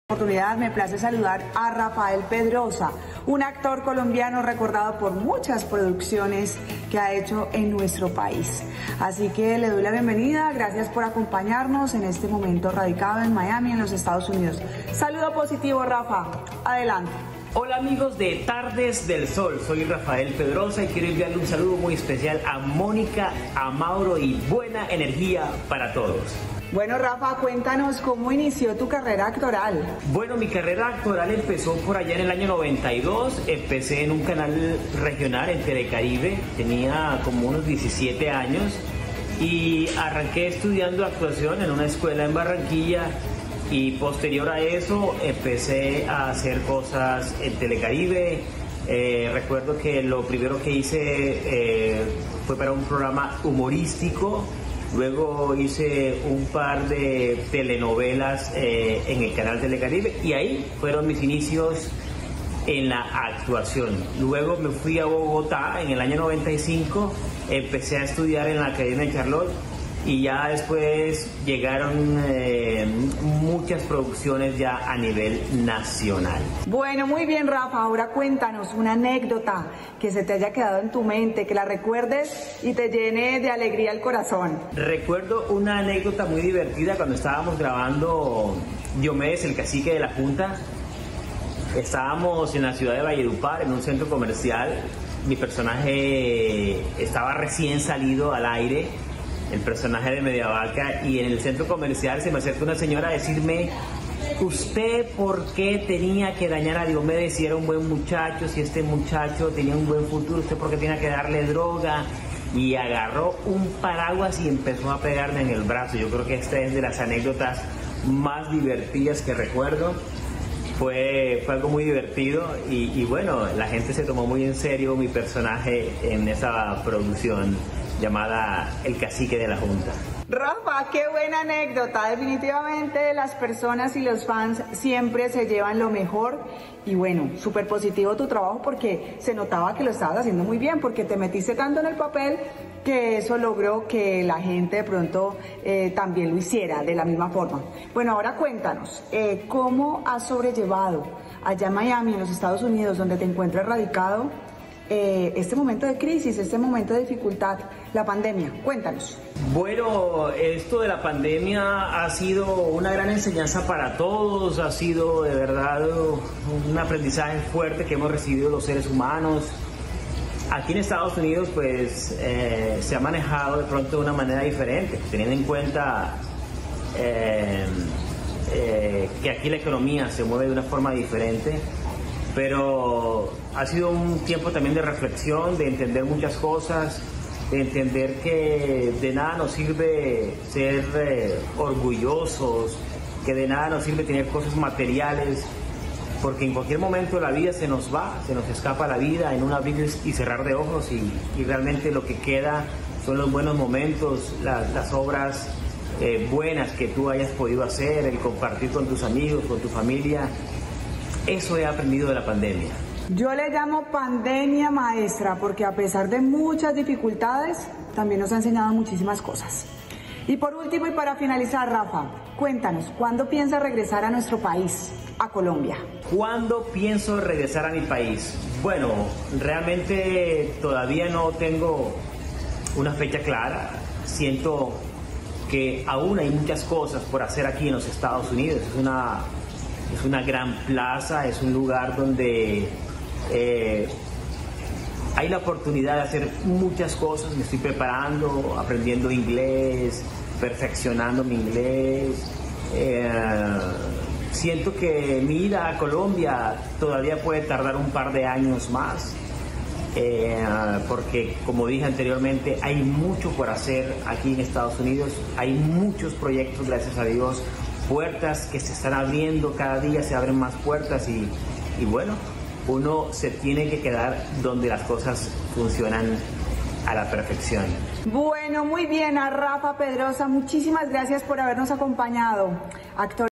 Oportunidad me place saludar a Rafael Pedrosa, un actor colombiano recordado por muchas producciones que ha hecho en nuestro país. Así que le doy la bienvenida, gracias por acompañarnos en este momento radicado en Miami, en los Estados Unidos. Saludo positivo, Rafa, adelante. Hola amigos de Tardes del Sol, soy Rafael Pedrosa y quiero enviarle un saludo muy especial a Mónica, a Mauro y buena energía para todos. Bueno, Rafa, cuéntanos cómo inició tu carrera actoral. Bueno, mi carrera actoral empezó por allá en el año 92, empecé en un canal regional en Telecaribe, tenía como unos 17 años y arranqué estudiando actuación en una escuela en Barranquilla y posterior a eso empecé a hacer cosas en Telecaribe. Recuerdo que lo primero que hice fue para un programa humorístico. Luego hice un par de telenovelas en el canal Telecaribe y ahí fueron mis inicios en la actuación. Luego me fui a Bogotá en el año 95, empecé a estudiar en la Academia Charlotte y ya después llegaron muchas producciones ya a nivel nacional. Bueno, muy bien, Rafa, ahora cuéntanos una anécdota que se te haya quedado en tu mente, que la recuerdes y te llene de alegría el corazón. Recuerdo una anécdota muy divertida cuando estábamos grabando Diomedes, el cacique de la Junta. Estábamos en la ciudad de Valledupar, en un centro comercial. Mi personaje estaba recién salido al aire, el personaje de Mediavaca, y en el centro comercial se me acerca una señora a decirme: ¿usted por qué tenía que dañar a Diomedes si era un buen muchacho, si este muchacho tenía un buen futuro? ¿Usted por qué tenía que darle droga? Y agarró un paraguas y empezó a pegarme en el brazo. Yo creo que esta es de las anécdotas más divertidas que recuerdo. Fue algo muy divertido y bueno, la gente se tomó muy en serio mi personaje en esa producción llamada El Cacique de la Junta. Rafa, qué buena anécdota. Definitivamente las personas y los fans siempre se llevan lo mejor y bueno, súper positivo tu trabajo porque se notaba que lo estabas haciendo muy bien, porque te metiste tanto en el papel que eso logró que la gente de pronto también lo hiciera de la misma forma. Bueno, ahora cuéntanos, ¿cómo has sobrellevado allá en Miami, en los Estados Unidos, donde te encuentras radicado, este momento de crisis, este momento de dificultad, la pandemia? Cuéntanos. Bueno, esto de la pandemia ha sido una gran enseñanza para todos, ha sido de verdad un aprendizaje fuerte que hemos recibido los seres humanos. Aquí en Estados Unidos pues se ha manejado de pronto de una manera diferente, teniendo en cuenta que aquí la economía se mueve de una forma diferente. Pero ha sido un tiempo también de reflexión, de entender muchas cosas, de entender que de nada nos sirve ser orgullosos, que de nada nos sirve tener cosas materiales, porque en cualquier momento de la vida se nos va, se nos escapa la vida en un abrir y cerrar de ojos y realmente lo que queda son los buenos momentos, las obras buenas que tú hayas podido hacer, el compartir con tus amigos, con tu familia. Eso he aprendido de la pandemia. Yo le llamo pandemia maestra porque a pesar de muchas dificultades, también nos ha enseñado muchísimas cosas. Y por último y para finalizar, Rafa, cuéntanos, ¿cuándo piensas regresar a nuestro país, a Colombia? ¿Cuándo pienso regresar a mi país? Bueno, realmente todavía no tengo una fecha clara. Siento que aún hay muchas cosas por hacer aquí en los Estados Unidos. Es una gran plaza, es un lugar donde hay la oportunidad de hacer muchas cosas. Me estoy preparando, aprendiendo inglés, perfeccionando mi inglés. Siento que mi ida a Colombia todavía puede tardar un par de años más, porque como dije anteriormente, hay mucho por hacer aquí en Estados Unidos, hay muchos proyectos, gracias a Dios, puertas que se están abriendo, cada día se abren más puertas y bueno, uno se tiene que quedar donde las cosas funcionan a la perfección. Bueno, muy bien, a Rafa Pedrosa, muchísimas gracias por habernos acompañado. Actor